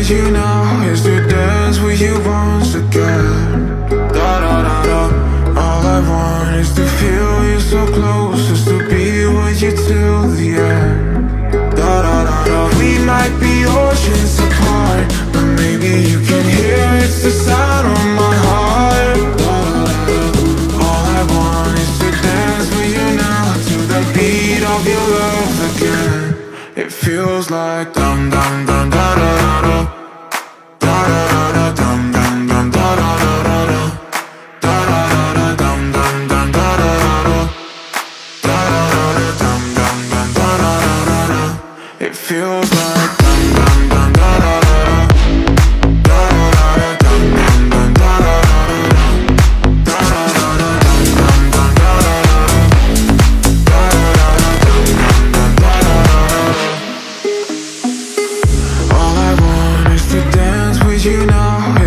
with you now is to dance with you once again. Da da da da. All I want is to feel you so close, just to be with you till the end. Da da da da. We might be oceans apart, but maybe you can hear it's the sound of my heart. Da da da da. All I want is to dance with you now to the beat of your love again. It feels like dum dum dum da da da da. Da da da da dum dum dum da da da da da. Da da da da dum dum dum da da da da. Da da da da dum dum dum da da da da da. It feels like dum dum dum da da da da. Da da da da dum dum dum da da da da da. Da da da da dum dum dum da da da da. Da da da da dum dum dum da da da da. All I want is to dance with you now